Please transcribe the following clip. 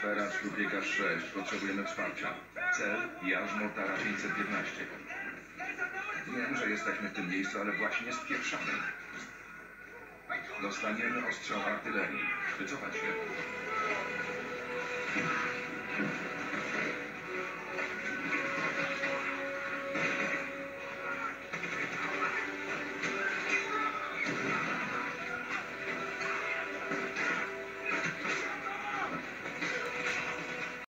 Afera Szlubiega 6. Potrzebujemy wsparcia. Cel Jarzmo-Tara 515. Wiem, że jesteśmy w tym miejscu, ale właśnie spieprzamy. Dostaniemy ostrzał artylerii. Wycofać się.